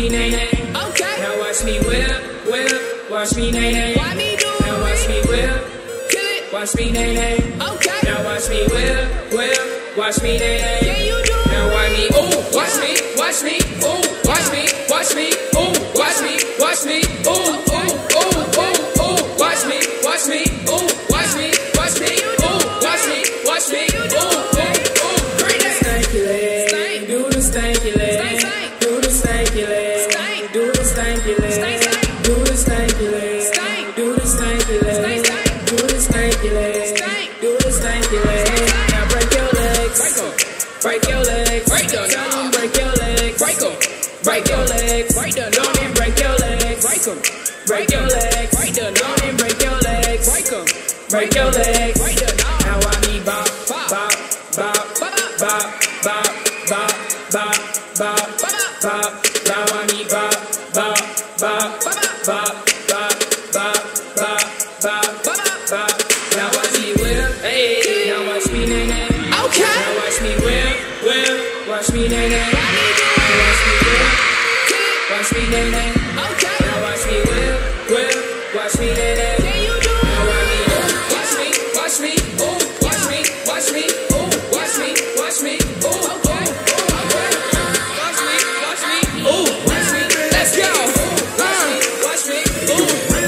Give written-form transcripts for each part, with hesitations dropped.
me nay nay. Okay. Now watch me whip, whip. Watch me nay nay. Why me do it? Now watch me whip. Kill it. Watch me nay nay. Okay. Now watch me whip, whip. Watch me nay nay. Yeah, you do it. Now watch me, ooh. Watch me, watch me, ooh. Watch me, watch me, ooh. Watch me, watch me, ooh. Ooh, ooh, ooh, ooh. Watch me, watch me, ooh. Watch me, watch me, ooh. Watch me, watch me, ooh, ooh, ooh. Stanky leg, do the stanky leg, do the stanky leg, do the stanky leg, do the stanky leg, do the stanky leg, do the stanky leg, do the stanky leg. Now break your legs, break your legs, break them, break your legs, break them, break your legs, break them, don't even break your legs, break them, break your legs, break them, don't even break your legs, break them, break your legs. Now I need bop, bop, bop, bop, bop, bop, bop, bop, bop. Now I need bop, bop, bop, bop, bop, bop, bop, bop, bop. Now watch me whip, hey. Now watch me nay nay. Okay. Now watch me whip, whip. Watch me nay nay. Now watch me whip, watch me nay nay. Okay. Now watch me whip, whip. Watch me nay nay. Yeah, you do it. Now watch me, watch me, watch me, ooh. Watch me, watch me, ooh. Watch me, watch me, ooh. Okay. Watch me, watch me, ooh. Watch me, let's go. Watch me, ooh.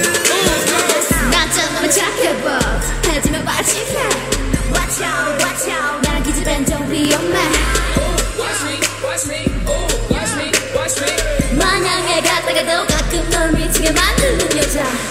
난 정말 착해봐. 하지만 빠질게. Watch out, watch out. 나랑 기집애는 좀 위험해. Watch me, watch me, ooh. Watch me, watch me. 마냥 애 같다가도 가끔 널 미치게 만드는 여자.